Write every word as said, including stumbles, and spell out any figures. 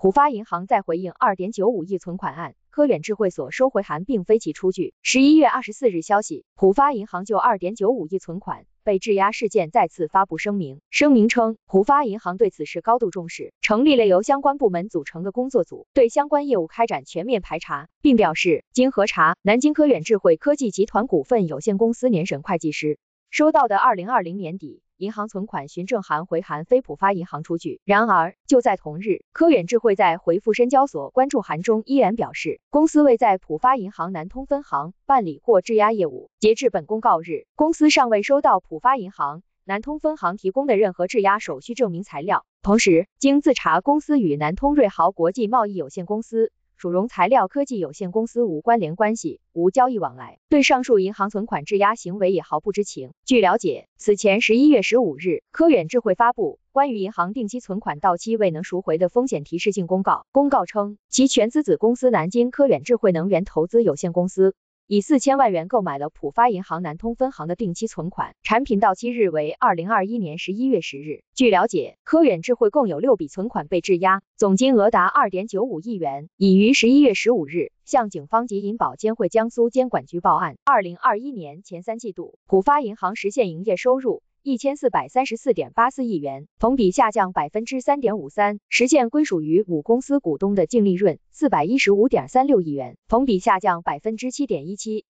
浦发银行在回应 二点九五亿存款案，科远智慧所收回函并非其出具。十一月二十四日消息，浦发银行就 二点九五亿存款被质押事件再次发布声明。声明称，浦发银行对此事高度重视，成立了由相关部门组成的工作组，对相关业务开展全面排查，并表示，经核查，南京科远智慧科技集团股份有限公司年审会计师收到的二零二零年底银行存款询证函回函非浦发银行出具。然而，就在同日，科远智慧在回复深交所关注函中依然表示，公司未在浦发银行南通分行办理过质押业务。截至本公告日，公司尚未收到浦发银行南通分行提供的任何质押手续证明材料。同时，经自查，公司与南通瑞豪国际贸易有限公司、蜀荣材料科技有限公司无关联关系，无交易往来，对上述银行存款质押行为也毫不知情。据了解，此前十一月十五日，科远智慧发布关于银行定期存款到期未能赎回的风险提示性公告。公告称，其全资子公司南京科远智慧能源投资有限公司以四千万元购买了浦发银行南通分行的定期存款，产品到期日为二零二一年十一月十日。据了解，科远智慧共有六笔存款被质押，总金额达 二点九五亿元，已于十一月十五日向警方及银保监会江苏监管局报案。二零二一年前三季度，浦发银行实现营业收入一千四百三十四点八四亿元，同比下降 百分之三点五三， 实现归属于母公司股东的净利润四百一十五点三六亿元，同比下降 百分之七点一七。